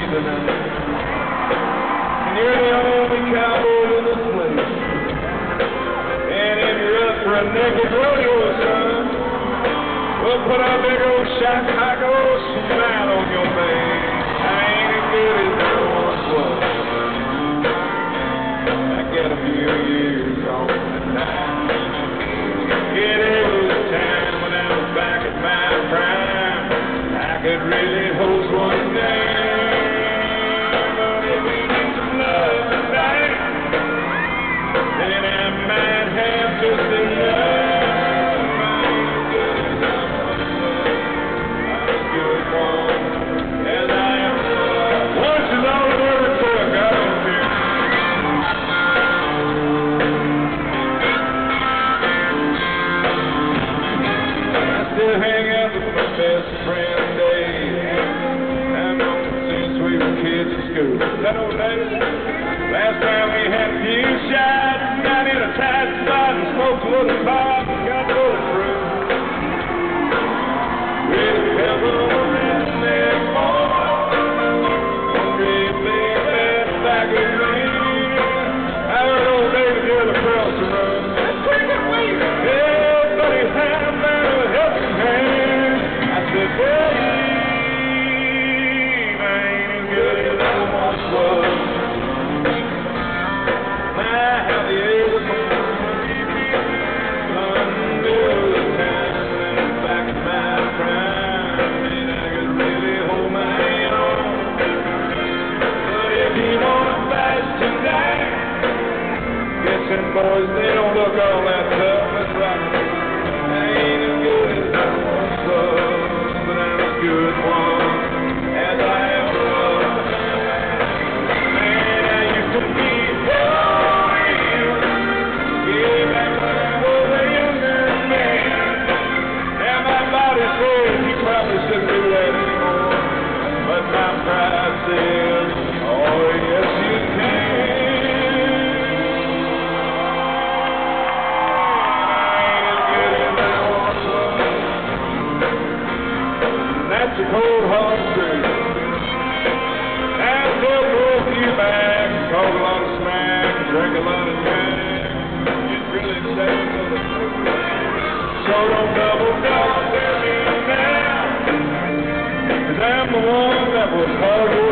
tonight. And you're the only cowboy in this place. And if you're up for a naked rodeo, son, we'll put a big old Chicago smile on your face. I ain't as good as I once was. I got a few years on the night. Yeah, there was a time when I was back at my prime. I could really host one day. But if we need some love tonight, then I might have just enough. Hang out with my best friend Dave. I've known him since we were kids in school. That old Dave? Last time we had a few shots, got in a tight spot and smoked a little pot and got bulletproof. With a couple of redneck boys, one great big fat bag of green. I heard old David Hill across the road. That's pretty good weed. Yeah, buddy, how about a helping hand? I said, well, I ain't as good as I once was. My, how the air was under the time when I was back in my prime, and I could really hold my own. But if you want to fight tonight, guess them boys, they don't look all that tough. Let's rock it. I ain't as good as I once was, but I'm a good one, as I ever was. Man, I used to be real, yeah, back when I was a younger man. Now my body says you probably shouldn't do that anymore, but my pride says, oh yes you can. That's a cold hard truth. I've told a few back, called a lot of smack, drank a lot of drink. It really says on the truth. So don't double dog me now, 'cause I'm the one that was hard.